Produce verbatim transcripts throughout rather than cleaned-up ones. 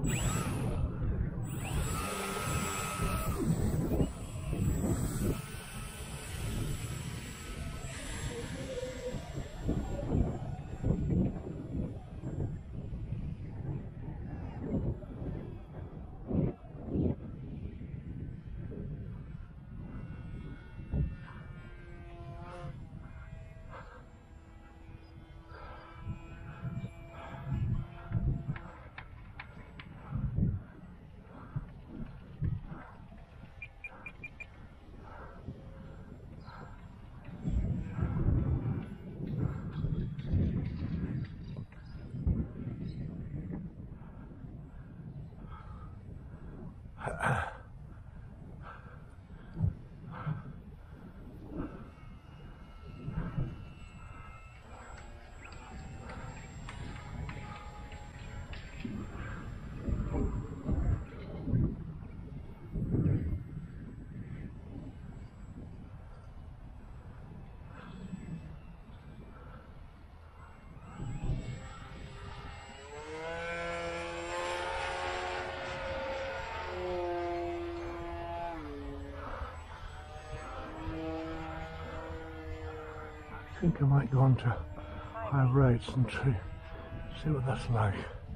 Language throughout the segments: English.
I think I might go on to high rates and try, see what that's like.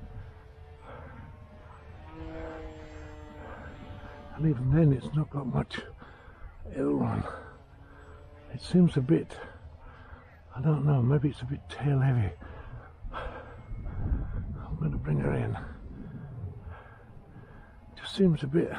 And even then it's not got much L on. It seems a bit, I don't know, maybe it's a bit tail heavy. I'm going to bring her in. Just seems a bit.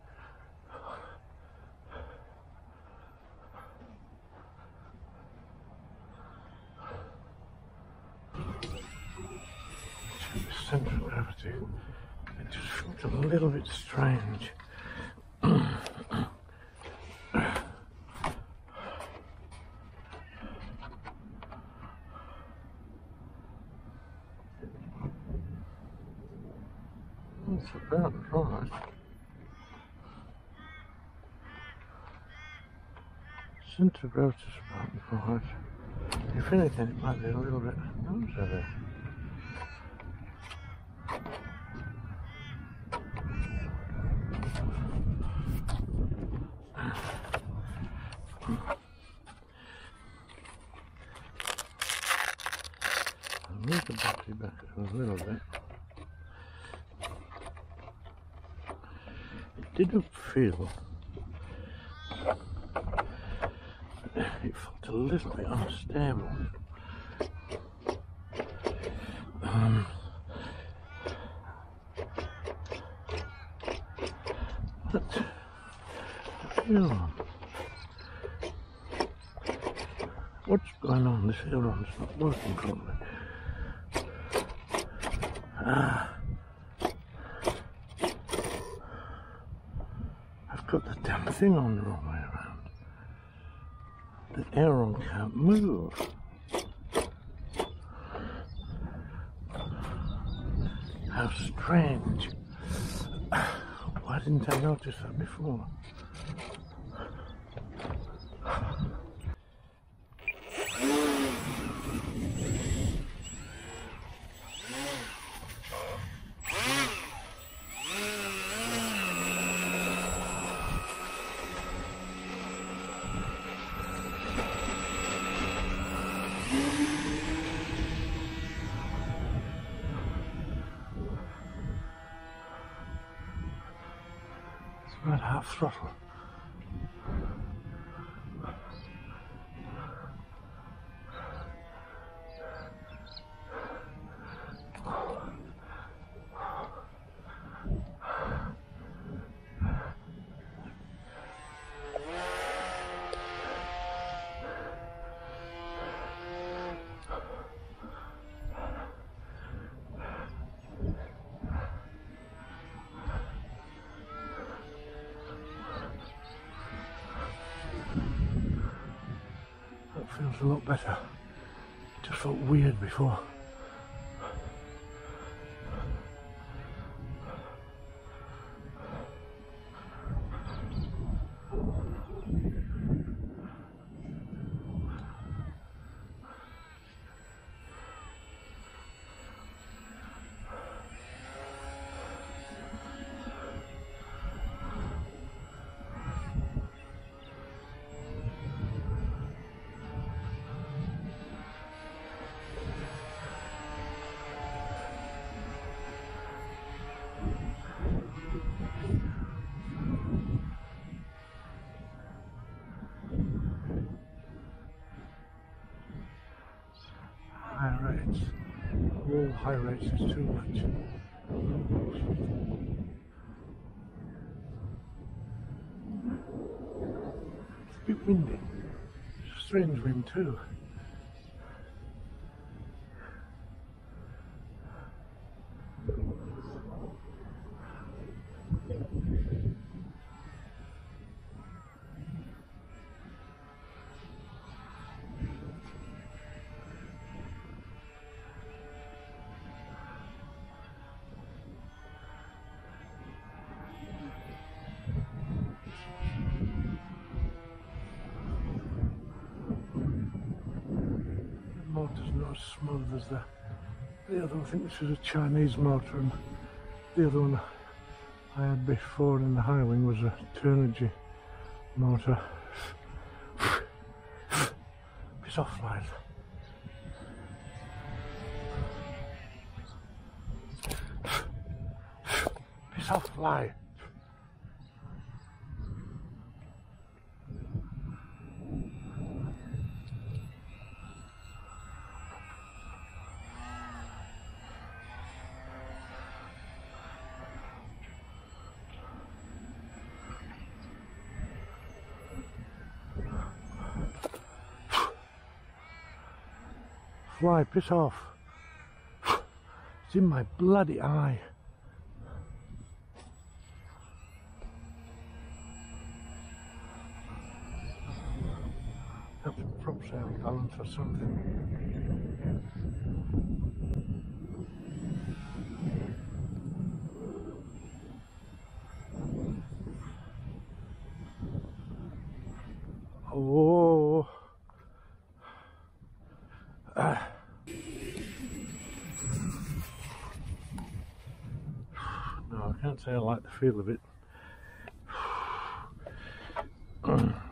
Centre of gravity, it just feels a little bit strange. It's about right. Centre of gravity is about right. If anything, it might be a little bit nose heavy. I'll move the battery back a little bit. It didn't feel, it felt a little bit unstable. Um, but aileron, what's going on? This aileron's not working properly. Ah, I've got the damn thing on the wrong way around. The aileron can't move. How strange. Why didn't I notice that before? About half throttle. Feels a lot better. It just felt weird before. high rates is too much. It's a bit windy. It's a strange wind too. The motor's not as smooth as the, the other one. I think this is a Chinese motor, and the other one I had before in the Highwing was a Turnigy motor. Piss off, lad. Piss off, lad. Fly, piss off. It's in my bloody eye. Have some prop sail balance or something. Oh. Ah. No, I can't say I like the feel of it.